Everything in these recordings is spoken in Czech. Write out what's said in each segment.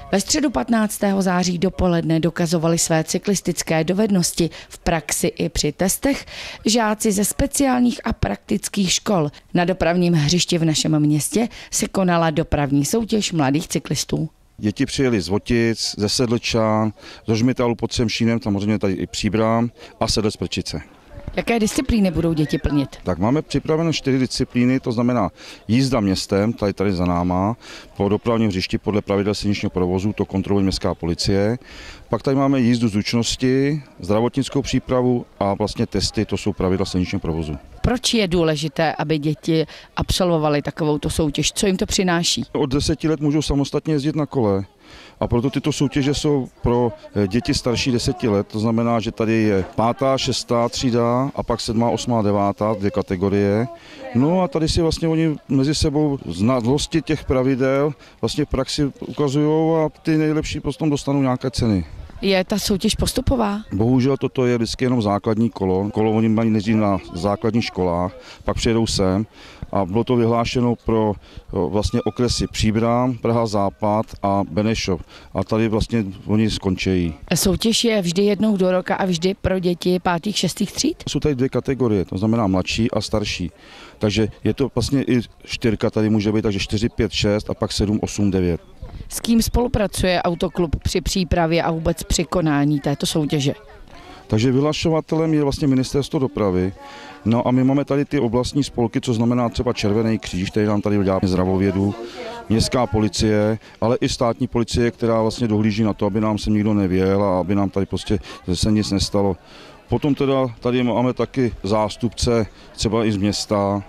Ve středu 15. září dopoledne dokazovali své cyklistické dovednosti v praxi i při testech žáci ze speciálních a praktických škol. Na dopravním hřišti v našem městě se konala dopravní soutěž mladých cyklistů. Děti přijeli z Votic, ze Sedlčan, z Rožmitalu pod Semšínem, samozřejmě tady i Příbram a Sedlec Prčice. Jaké disciplíny budou děti plnit? Tak máme připraveno 4 disciplíny, to znamená jízda městem, tady za náma, po dopravním hřišti podle pravidel silničního provozu, to kontroluje městská policie. Pak tady máme jízdu zručnosti, zdravotnickou přípravu a vlastně testy, to jsou pravidla silničního provozu. Proč je důležité, aby děti absolvovaly takovouto soutěž? Co jim to přináší? Od 10 let můžou samostatně jezdit na kole. A proto tyto soutěže jsou pro děti starší 10 let, to znamená, že tady je 5., 6. třída a pak 7., 8., 9., 2 kategorie. No a tady si vlastně oni mezi sebou znalosti těch pravidel vlastně v praxi ukazují a ty nejlepší potom dostanou nějaké ceny. Je ta soutěž postupová? Bohužel toto je vždycky jenom základní kolo. Kolo oni mají nejdřív na základních školách, pak přijedou sem a bylo to vyhlášeno pro vlastně okresy Příbram, Praha Západ a Benešov. A tady vlastně oni skončí. Soutěž je vždy jednou do roka a vždy pro děti 5., 6. tříd? Jsou tady 2 kategorie, to znamená mladší a starší. Takže je to vlastně i 4 tady může být, takže 4, 5, 6 a pak 7, 8, 9. S kým spolupracuje autoklub při přípravě a vůbec při konání této soutěže? Takže vyhlašovatelem je vlastně Ministerstvo dopravy. No a my máme tady ty oblastní spolky, co znamená třeba Červený kříž, který nám tady dělá zdravovědu, městská policie, ale i státní policie, která vlastně dohlíží na to, aby nám se nikdo nevěl a aby nám tady prostě se nic nestalo. Potom teda tady máme taky zástupce třeba i z města.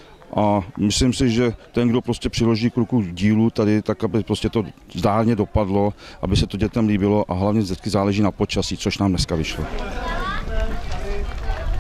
A myslím si, že ten, kdo prostě přiloží k ruku dílu tady, tak aby prostě to zdárně dopadlo, aby se to dětem líbilo a hlavně vždycky záleží na počasí, což nám dneska vyšlo.